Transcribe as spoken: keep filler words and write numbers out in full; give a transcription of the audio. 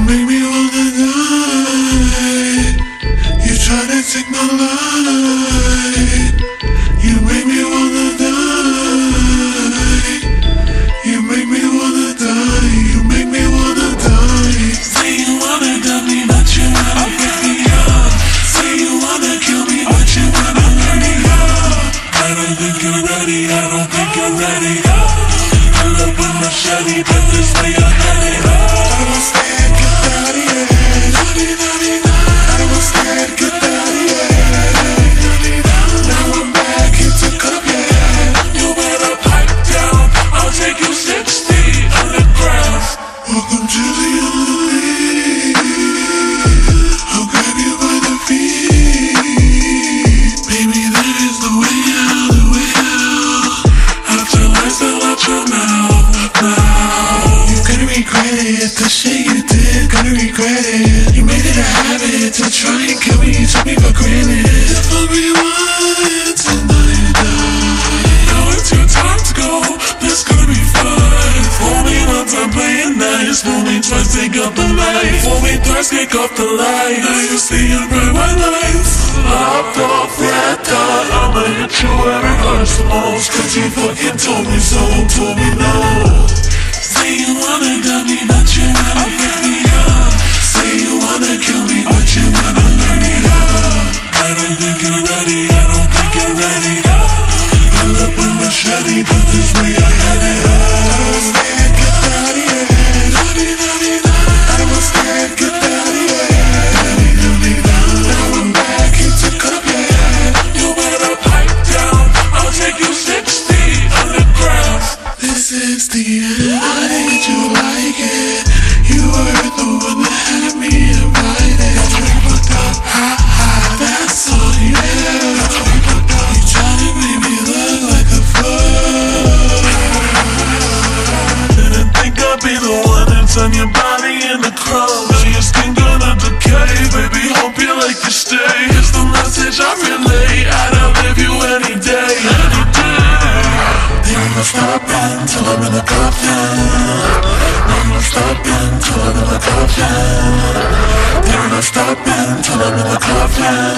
make me wanna die. You try to take my life. You make me wanna die. You make me wanna die. You make me wanna die. Say you wanna dump me, but you wanna pick me up. Say you wanna kill me, but you wanna burn me up. I don't think you're ready. I don't think you're ready. Pull up with machete, but this way I had it. I was scared, get out of here. I was scared, get out of here. Now I'm back, it took up, yeah. You better pipe down, I'll take you sixty underground. Welcome to the underneath. I'll grab you by the feet. Baby, that is the way out, the way out. After lifestyle out your mouth, now you're gonna regret it, the shit you did, gonna regret it. You made it a habit to try and kill me, you took me for granted. If I rewind tonight, now it's your time to go, this gonna be fun. Fool me once, I'm playing nice. Fool me twice, take up the light. Fool me thrice, kick off the light. Now you see your bright white lights. Locked off, red dot, I'ma hit you where it hurts the most. Cause you fucking told me so, told me no. Say you wanna dump me, but you wanna pick me up. Say you wanna kill me, but you wanna learn me up. I don't think you're ready, I don't think you're ready. Pull up with machete, but this way I had it. I was scared, get out of here. I was scared, get out of here. Now I'm back, it took up, yeah. You better pipe down, I'll take you sixty underground. This is the end, how did you like it? You were the one that had me invited. Got me fucked up, ha ha, that's all, yeah. Got me fucked up, you tried to make me look like a fool. Didn't think I'd be the one to turn your body into crumbs. Now your skin gonna decay, baby, hope you like to stay. Here's the message I relay, I'd outlive you any day, any day. They're not stopping till I'm in the coffin. They're not stopping till I'm in the coffin. They're not stopping till I'm in the coffin.